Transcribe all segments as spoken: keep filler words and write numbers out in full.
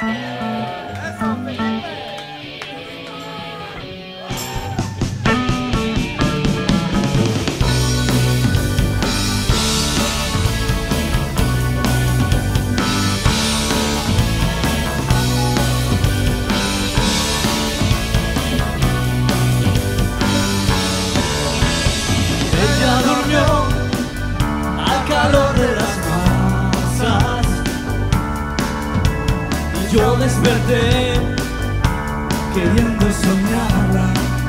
Yo desperté queriendo soñarla.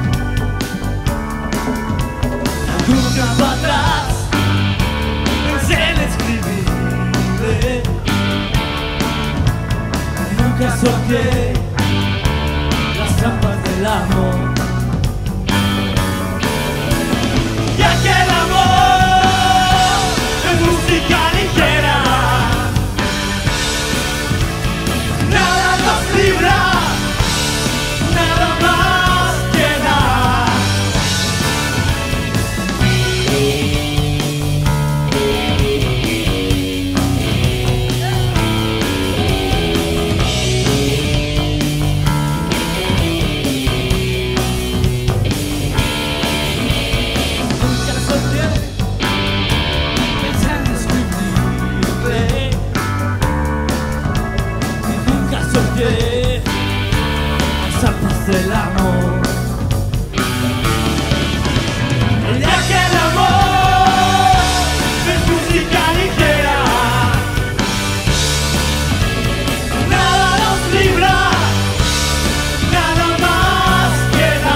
Nunca para atrás pensé en escribirle. Nunca solté las trampas del amor. Ya que el amor es música ligera, nada nos libra, nada más queda. Nunca solté pensar en escribirle, y nunca solté las arpas del amor. Ya que el amor es música ligera, nada nos libra, nada más queda.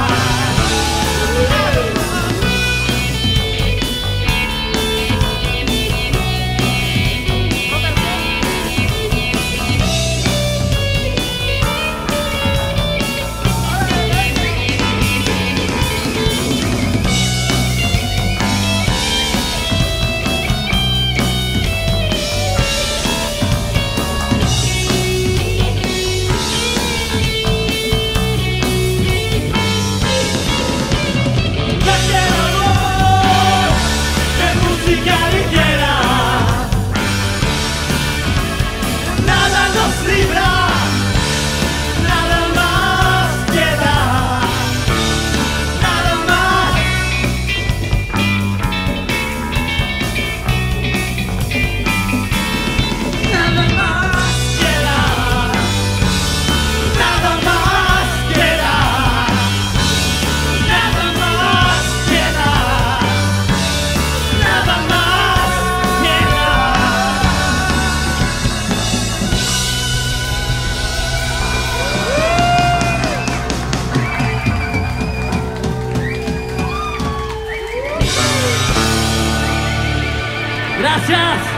Ya que el amor es música ligera, nada nos libra, nada más queda, nada más. Nada más queda, nada más queda, nada más queda, nada más queda. Gracias.